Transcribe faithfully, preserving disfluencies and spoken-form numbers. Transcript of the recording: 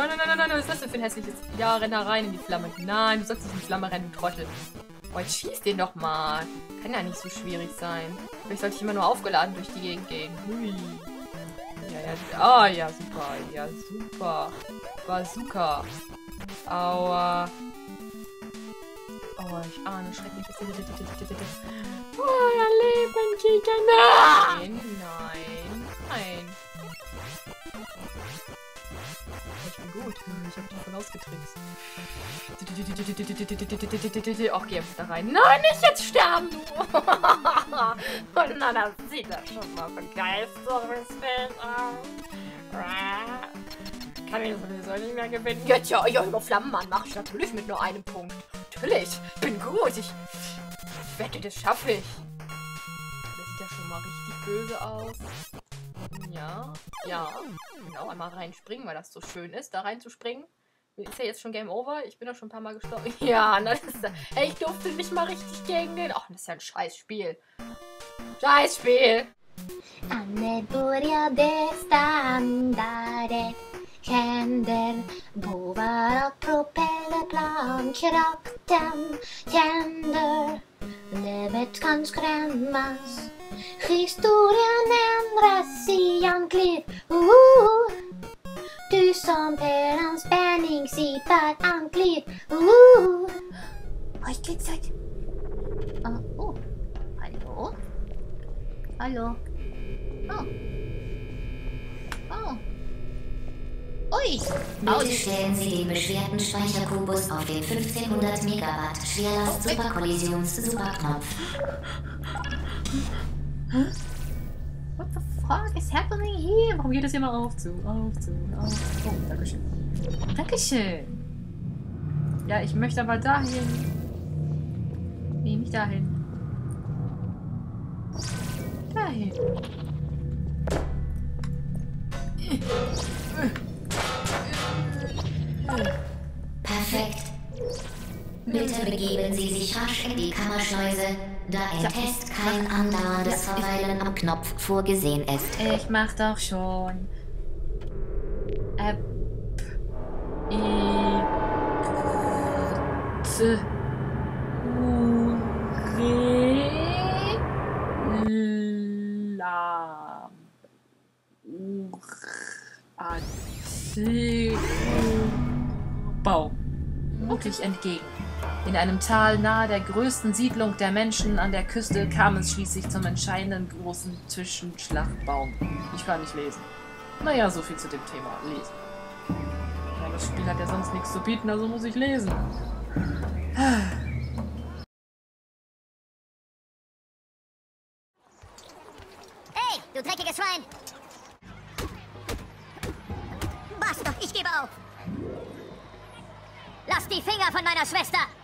Nein, nein, nein, nein, was ist das denn für ein hässliches... Ja, renn da rein in die Flamme. Nein, du sollst nicht in die Flamme rennen, du Trottel. Oh, jetzt schieß den doch mal. Kann ja nicht so schwierig sein. Vielleicht sollte ich immer nur aufgeladen durch die Gegend gehen. Hui. Ja, ja. Ah, ja, super. Ja, super. Bazooka. Aua. Oh, ich ahne schreckliches. Oh, ja, Leben, Kicker. Nein, nein, nein. Ich bin gut. Ich hab dich voll ausgetrickst. Ach, geh einfach da rein. Nein, nicht jetzt sterben, du! Und na, das sieht das schon mal begeisterungsfähig aus. Kann ich sowieso nicht mehr gewinnen. Jetzt ja, ja, über Flammenmann mache ich natürlich mit nur einem Punkt. Natürlich, ich bin gut. Ich wette, das schaffe ich. Das sieht ja schon mal richtig böse aus. Ja, ja. Genau, einmal reinspringen, weil das so schön ist, da reinzuspringen. Ist ja jetzt schon Game Over? Ich bin doch schon ein paar Mal gestorben. Ja, na, das ist, ey, ich durfte nicht mal richtig gegen den. Ach, das ist ja ein Scheißspiel. Scheißspiel. Anne började stanna rätt. Händer bovar och propellerplan. Kraften tänder. Livet kan skrämmas. Historien ändras i en klipp. Uh, du som per en spänning sitter en klipp. Uh. Oj, klick, uh, oh. Hallo? Hallo? Oh. Oh. Ui. Bitte stellen Sie den beschwerten Speicherkubus auf den fünfzehnhundert Megawatt Schwerlast Superkollisions Superknopf. Huh? What the fuck is happening here? Warum geht das immer auf zu? Auf zu, auf zu. Oh, dankeschön. Dankeschön. Ja, ich möchte aber dahin. Nee, nicht dahin. Dahin. Perfekt. Bitte begeben Sie sich rasch in die Kammerschleuse, da im Test kein andauerndes Verweilen am Knopf vorgesehen ist. Ich mach doch schon. App. I. T. U. Re. La. U. A. C. Baum. Mutig entgegen. In einem Tal nahe der größten Siedlung der Menschen an der Küste kam es schließlich zum entscheidenden großen Zwischenschlachtbaum. Ich kann nicht lesen. Naja, so viel zu dem Thema. Lesen. Ja, das Spiel hat ja sonst nichts zu bieten, also muss ich lesen. Hey, du dreckiges Schwein! Basta, ich gebe auf! Lass die Finger von meiner Schwester!